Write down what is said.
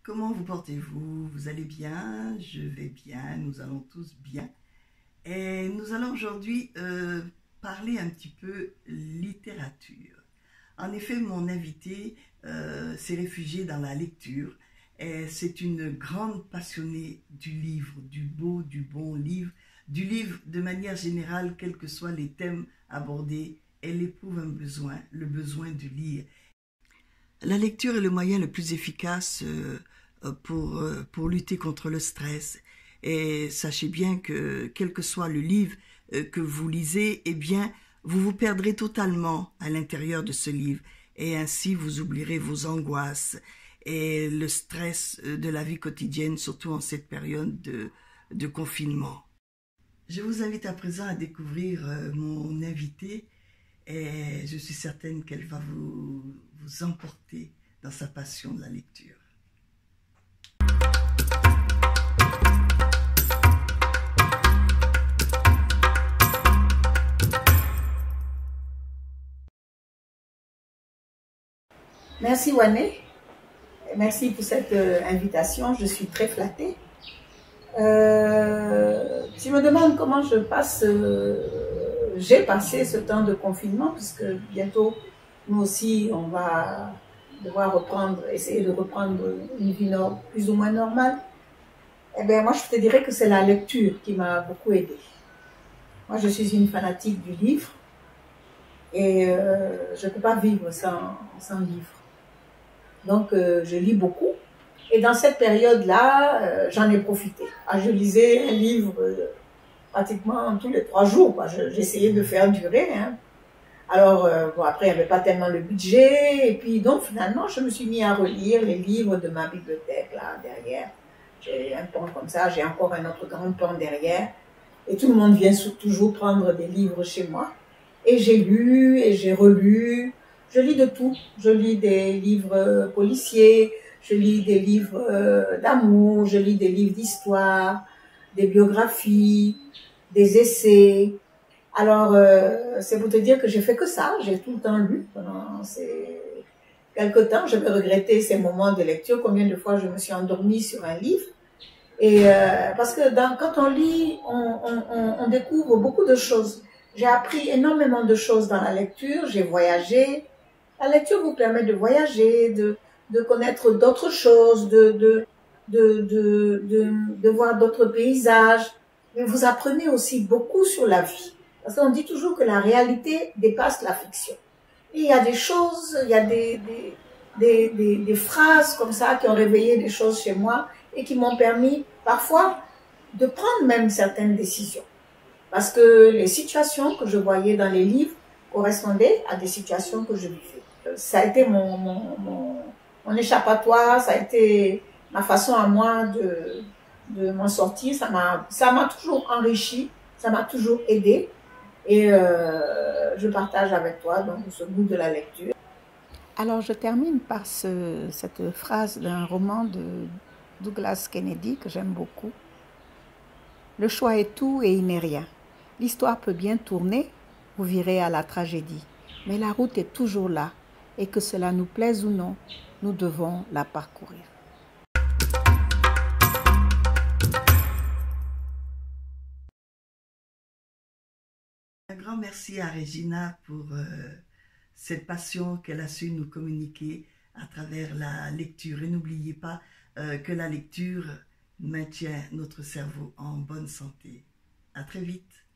Comment vous portez-vous? Vous allez bien? Je vais bien, nous allons tous bien. Et nous allons aujourd'hui parler un petit peu littérature. En effet, mon invité s'est réfugié dans la lecture et c'est une grande passionnée du livre, du beau, du bon livre, du livre de manière générale, quels que soient les thèmes abordés. Elle éprouve un besoin, le besoin de lire. La lecture est le moyen le plus efficace pour lutter contre le stress. Et sachez bien que quel que soit le livre que vous lisez, eh bien, vous vous perdrez totalement à l'intérieur de ce livre. Et ainsi, vous oublierez vos angoisses et le stress de la vie quotidienne, surtout en cette période de confinement. Je vous invite à présent à découvrir mon invitée et je suis certaine qu'elle va vous emporter dans sa passion de la lecture. Merci Wané, merci pour cette invitation, je suis très flattée. Tu me demandes comment je passe, j'ai passé ce temps de confinement, puisque bientôt, nous aussi, on va devoir essayer de reprendre une vie plus ou moins normale. Eh bien, moi, je te dirais que c'est la lecture qui m'a beaucoup aidée. Moi, je suis une fanatique du livre et je ne peux pas vivre sans livre. Donc, je lis beaucoup. Et dans cette période-là, j'en ai profité. Je lisais un livre pratiquement tous les 3 jours. J'essayais de faire durer. Alors, bon, après, il n'y avait pas tellement le budget. Et puis, donc, finalement, je me suis mis à relire les livres de ma bibliothèque, là, derrière. J'ai un pan comme ça, j'ai encore un autre grand pan derrière. Et tout le monde vient toujours prendre des livres chez moi. Et j'ai lu et j'ai relu. Je lis de tout. Je lis des livres policiers, je lis des livres d'amour, je lis des livres d'histoire, des biographies, des essais. Alors, c'est pour te dire que j'ai fait que ça. J'ai tout le temps lu pendant quelque temps. Je vais regretter ces moments de lecture. Combien de fois je me suis endormie sur un livre. Et parce que quand on lit, on découvre beaucoup de choses. J'ai appris énormément de choses dans la lecture. J'ai voyagé. La lecture vous permet de voyager, de connaître d'autres choses, de voir d'autres paysages. Mais vous apprenez aussi beaucoup sur la vie. Parce qu'on dit toujours que la réalité dépasse la fiction. Et il y a des choses, il y a des phrases comme ça qui ont réveillé des choses chez moi et qui m'ont permis parfois de prendre même certaines décisions. Parce que les situations que je voyais dans les livres correspondaient à des situations que je vivais. Ça a été mon échappatoire, ça a été ma façon à moi de m'en sortir. Ça m'a toujours enrichi, ça m'a toujours aidé. Et je partage avec toi donc ce goût de la lecture. Alors je termine par cette phrase d'un roman de Douglas Kennedy que j'aime beaucoup. Le choix est tout et il n'est rien. L'histoire peut bien tourner, vous virez à la tragédie. Mais la route est toujours là. Et que cela nous plaise ou non, nous devons la parcourir. Un grand merci à Regina pour cette passion qu'elle a su nous communiquer à travers la lecture. Et n'oubliez pas que la lecture maintient notre cerveau en bonne santé. À très vite.